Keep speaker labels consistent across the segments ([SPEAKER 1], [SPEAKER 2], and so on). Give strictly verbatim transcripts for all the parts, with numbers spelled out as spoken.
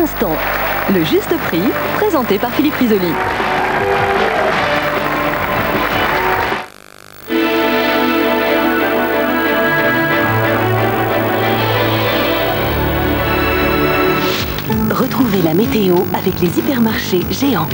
[SPEAKER 1] instant. Le juste prix, présenté par Philippe Risoli. Retrouvez la météo avec les hypermarchés géants.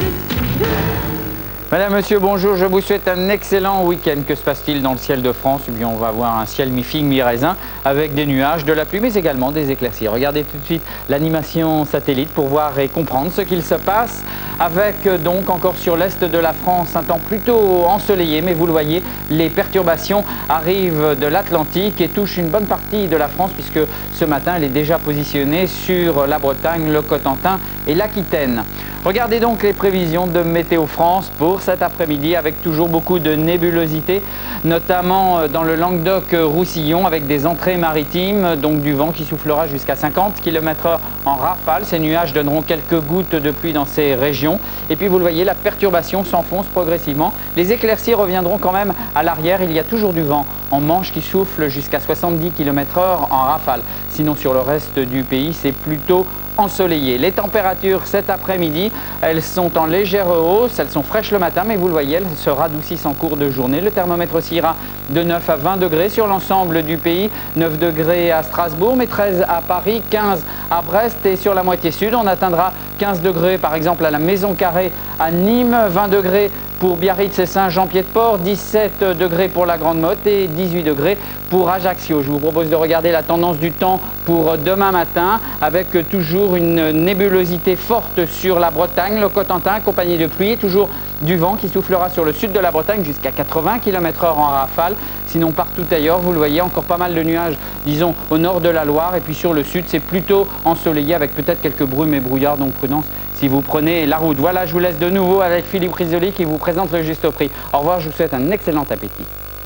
[SPEAKER 2] Madame, monsieur, bonjour, je vous souhaite un excellent week-end. Que se passe-t-il dans le ciel de France? Eh bien, on va avoir un ciel mi-figue, mi-raisin, avec des nuages, de la pluie, mais également des éclaircies. Regardez tout de suite l'animation satellite pour voir et comprendre ce qu'il se passe. Avec donc encore sur l'est de la France un temps plutôt ensoleillé, mais vous le voyez, les perturbations arrivent de l'Atlantique et touchent une bonne partie de la France, puisque ce matin, elle est déjà positionnée sur la Bretagne, le Cotentin et l'Aquitaine. Regardez donc les prévisions de Météo France pour cet après-midi avec toujours beaucoup de nébulosité, notamment dans le Languedoc-Roussillon avec des entrées maritimes, donc du vent qui soufflera jusqu'à cinquante kilomètres heure en rafale. Ces nuages donneront quelques gouttes de pluie dans ces régions. Et puis vous le voyez, la perturbation s'enfonce progressivement. Les éclaircies reviendront quand même à l'arrière. Il y a toujours du vent en Manche qui souffle jusqu'à soixante-dix kilomètres heure en rafale. Sinon sur le reste du pays, c'est plutôt ensoleillé. Les températures cet après-midi, elles sont en légère hausse, elles sont fraîches le matin, mais vous le voyez, elles se radoucissent en cours de journée. Le thermomètre aussi ira de neuf à vingt degrés sur l'ensemble du pays, neuf degrés à Strasbourg, mais treize à Paris, quinze à Brest et sur la moitié sud, on atteindra quinze degrés par exemple à la Maison Carrée à Nîmes, vingt degrés pour Biarritz et Saint-Jean-Pied-de-Port, dix-sept degrés pour la Grande Motte et dix-huit degrés pour Ajaccio. Je vous propose de regarder la tendance du temps pour demain matin avec toujours une nébulosité forte sur la Bretagne, le Cotentin accompagné de pluie et toujours du vent qui soufflera sur le sud de la Bretagne jusqu'à quatre-vingts kilomètres heure en rafale. Sinon partout ailleurs, vous le voyez, encore pas mal de nuages, disons au nord de la Loire et puis sur le sud, c'est plutôt ensoleillé avec peut-être quelques brumes et brouillards, donc prudence si vous prenez la route. Voilà, je vous laisse de nouveau avec Philippe Risoli qui vous présente le juste prix. Au revoir, je vous souhaite un excellent appétit.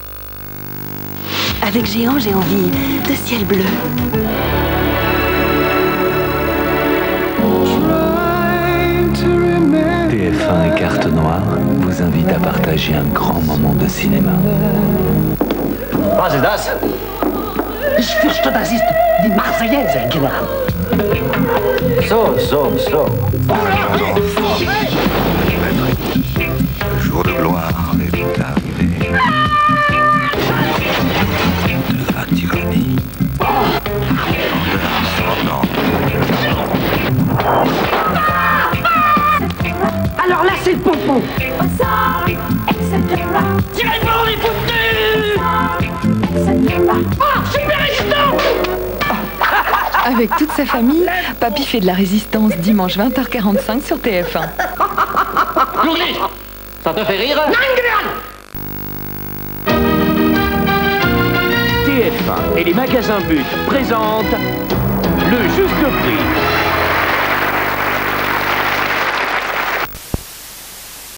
[SPEAKER 1] Avec Géant, j'ai envie de ciel bleu.
[SPEAKER 3] T F un et Carte Noire vous invitent à partager un grand moment de cinéma.
[SPEAKER 4] Was ist das? Ich fürchte, das ist die Marseillaise, General. So, so, so.
[SPEAKER 5] Le jour de gloire est arrivé. De la tyrannie.
[SPEAKER 4] Alors là, c'est le pompon.
[SPEAKER 6] Tirez pas, on est foutus. Ah, super résistant.
[SPEAKER 1] Avec toute sa famille, Papy fait de la résistance dimanche vingt heures quarante-cinq sur T F un.
[SPEAKER 4] Lourdes, ça te fait rire?
[SPEAKER 7] T F un et les magasins But présentent le juste prix.